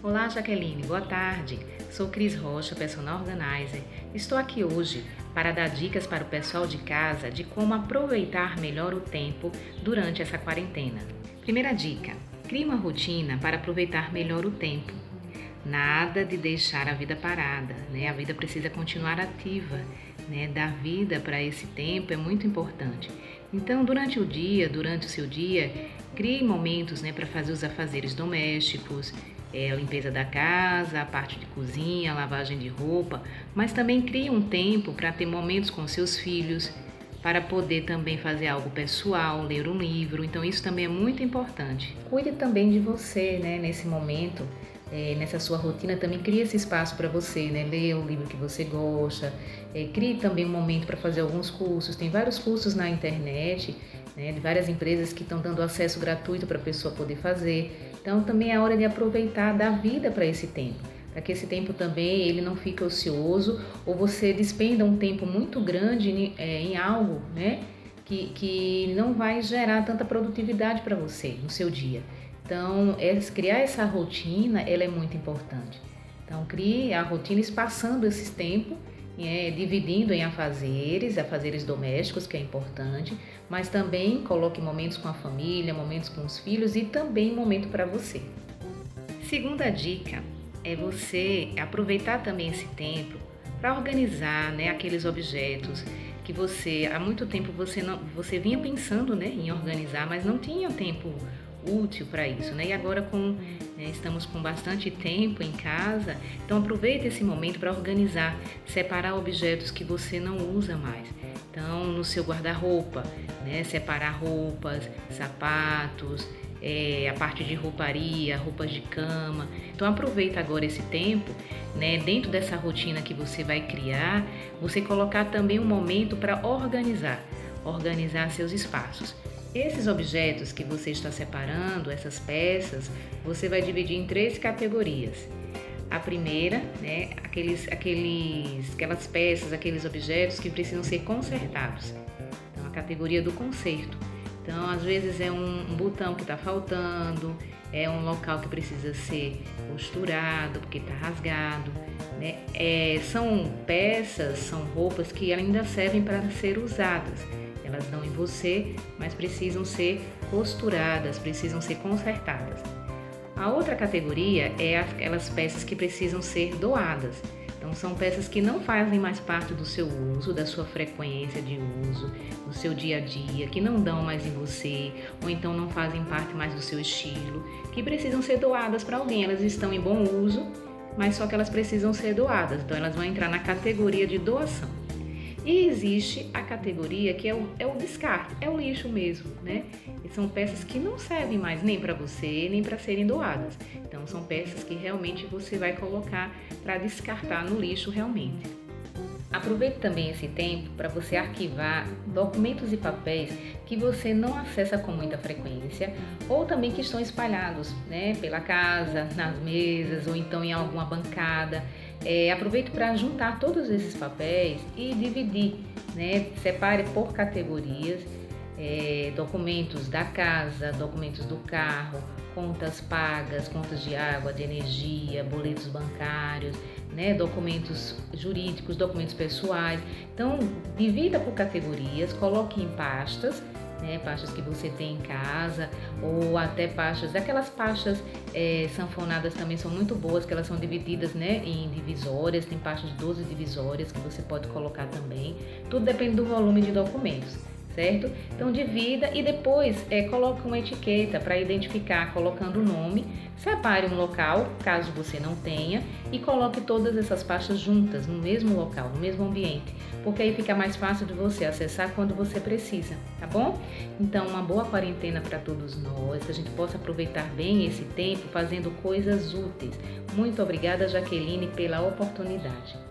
Olá, Jaqueline, boa tarde. Sou Cris Rocha, Personal Organizer. Estou aqui hoje para dar dicas para o pessoal de casa de como aproveitar melhor o tempo durante essa quarentena. Primeira dica: crie uma rotina para aproveitar melhor o tempo. Nada de deixar a vida parada, né? A vida precisa continuar ativa, né? Dar vida para esse tempo é muito importante. Então, durante o seu dia, crie momentos, né, para fazer os afazeres domésticos, a limpeza da casa, a parte de cozinha, a lavagem de roupa, mas também crie um tempo para ter momentos com seus filhos, para poder também fazer algo pessoal, ler um livro. Então, isso também é muito importante. Cuide também de você, né, nesse momento. Nessa sua rotina também crie esse espaço para você, né? Ler o livro que você gosta, crie também um momento para fazer alguns cursos. Tem vários cursos na internet, né, de várias empresas que estão dando acesso gratuito para a pessoa poder fazer. Então também é hora de aproveitar, dar vida para esse tempo, para que esse tempo também ele não fique ocioso ou você despenda um tempo muito grande em algo, né, que não vai gerar tanta produtividade para você no seu dia. Então, criar essa rotina, ela é muito importante. Então, crie a rotina espaçando esse tempo, dividindo em afazeres domésticos, que é importante, mas também coloque momentos com a família, momentos com os filhos e também momento para você. Segunda dica é você aproveitar também esse tempo para organizar, né, aqueles objetos que há muito tempo você vinha pensando, né, em organizar, mas não tinha tempo útil para isso, né? E agora estamos com bastante tempo em casa, então aproveite esse momento para organizar, separar objetos que você não usa mais. Então, no seu guarda-roupa, né, separar roupas, sapatos, a parte de rouparia, roupas de cama. Então aproveita agora esse tempo, né, dentro dessa rotina que você vai criar, você colocar também um momento para organizar seus espaços. Esses objetos que você está separando, essas peças, você vai dividir em 3 categorias. A primeira, né, aquelas peças, aqueles objetos que precisam ser consertados. Então, a categoria do conserto. Então, às vezes é um botão que está faltando, é um local que precisa ser costurado porque está rasgado, né? São peças, são roupas que ainda servem para ser usadas. Elas dão em você, mas precisam ser costuradas, precisam ser consertadas. A outra categoria é aquelas peças que precisam ser doadas. Então, são peças que não fazem mais parte do seu uso, da sua frequência de uso, do seu dia a dia, que não dão mais em você, ou então não fazem parte mais do seu estilo, que precisam ser doadas para alguém. Elas estão em bom uso, mas só que elas precisam ser doadas. Então, elas vão entrar na categoria de doação. E existe a categoria que é o descarte, é o lixo mesmo, né? E são peças que não servem mais nem para você, nem para serem doadas. Então, são peças que realmente você vai colocar para descartar no lixo realmente. Aproveite também esse tempo para você arquivar documentos e papéis que você não acessa com muita frequência ou também que estão espalhados, né, pela casa, nas mesas ou então em alguma bancada. Aproveite para juntar todos esses papéis e dividir, né, separe por categorias, documentos da casa, documentos do carro, contas pagas, contas de água, de energia, boletos bancários, né, documentos jurídicos, documentos pessoais. Então, divida por categorias, coloque em pastas, né, pastas que você tem em casa ou até pastas, aquelas pastas sanfonadas também são muito boas, que elas são divididas, né, em divisórias, tem pastas de 12 divisórias que você pode colocar também, tudo depende do volume de documentos. Certo? Então divida e depois coloque uma etiqueta para identificar, colocando o nome, separe um local, caso você não tenha, e coloque todas essas pastas juntas, no mesmo local, no mesmo ambiente, porque aí fica mais fácil de você acessar quando você precisa, tá bom? Então, uma boa quarentena para todos nós, que a gente possa aproveitar bem esse tempo fazendo coisas úteis. Muito obrigada, Jaqueline, pela oportunidade.